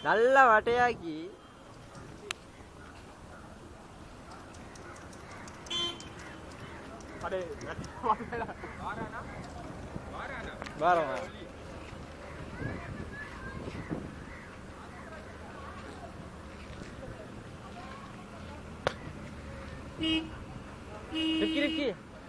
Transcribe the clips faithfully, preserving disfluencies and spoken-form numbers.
நல்லா வட்டையாக்கி அடே Varana Varana Varana Riki, Riki.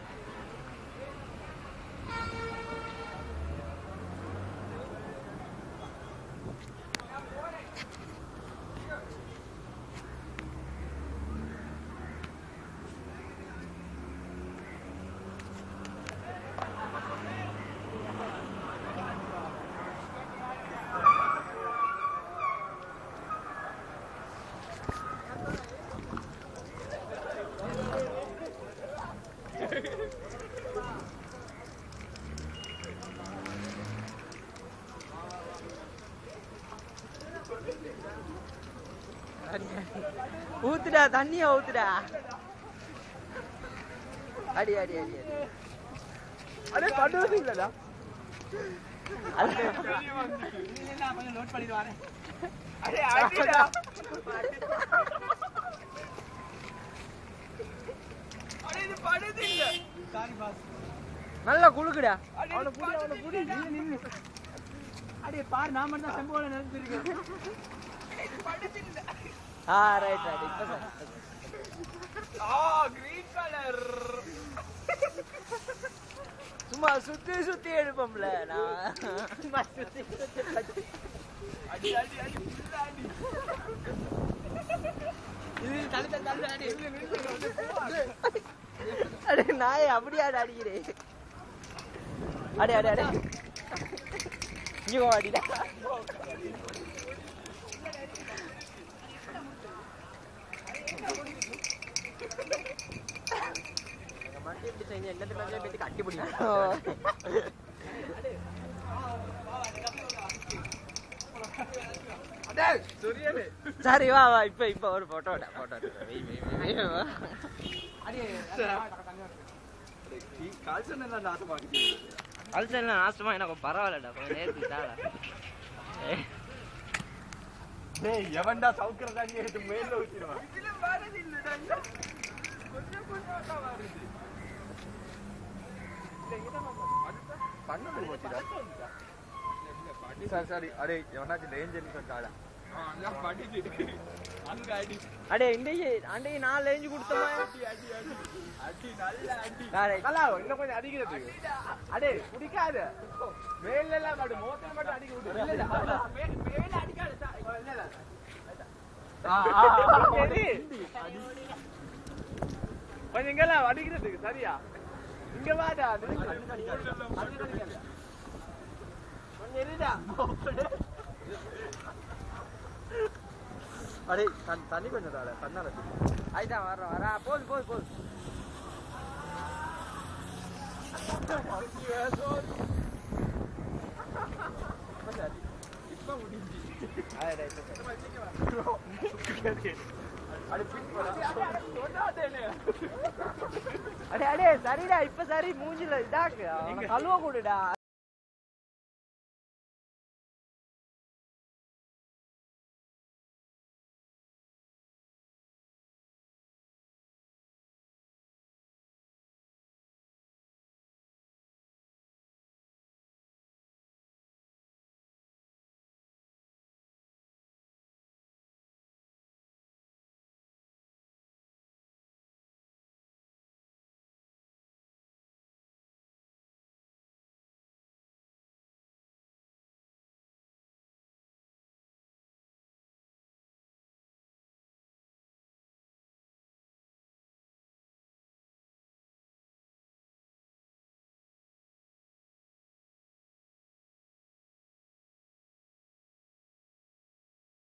ஊத்துடா தண்ணியா ஊத்துடா அடி அடி அடி அடி அடே படுறது இல்லடா அட நான் கொஞ்சம் நோட் பண்ணிட்டு வரேன் அடே அடிடா அடே இது படுது இல்ல சாரி பாஸ் நல்லா குளுக்குடா அவன புடி அவன புடி நீ நின்னு அடே பார் நான் மட்டும் செம்போல நினைச்சிருக்கேன் இது படுது இல்ல ஆ ரைட் ரைட் இப்ப சார் ஆ கிரீன் கலர் சும்மா சுத்தி சுத்தி எடுப்போம்ல நான் சும்மா சுத்தி சுத்தி அடி அடி அடி ஃபுல் அடி இது தள்ளு தள்ளு அடி அடே நாய் அப்படியே அடிக்கிறே அடே அடே அடே இங்க வாடிடா கட்டி பிடிக்கும் சரி வா வா இப்ப இப்ப ஒரு போட்டோ போட்டோ நாசமா எனக்கு பரவாயில்லடா கொஞ்சம் நேரத்துக்கு எவன்டா சவுக்கிறதா நீ எடுத்து மேல ஊத்திடுவான் இதுல வரது இல்லடா கொஞ்சம் கொஞ்சம் தான் வருது அடே எவனாச்சு லேஞ்சன் காடா அடே இன்றைக்கு அன்றைக்கு நான் லேஞ்சு கொடுத்தோமா அடி அடி அடி அடி நல்ல அடி கலா இன்னும் கொஞ்சம் அடிக்கிறது அடே குடிக்காத மேல எல்லாம் மாடு மோட்டர் மட்டும் அடிக்க விடு இல்ல இல்ல மேல அடிக்காத இல்ல இல்ல கொஞ்சம் இங்கெல்லாம் அடிக்கிறதுக்கு சரியா இங்க வாடா கொஞ்சம் இருடா அடே தண்ணி கொஞ்சம் தாட தண்ணால ஆயிட்டா வர்றோம் வரா போது போது போது இப்ப முடிஞ்சு அடே அடே சரிடா இப்ப சரி மூஞ்சில இதாக்கு கழுவ கூடுடா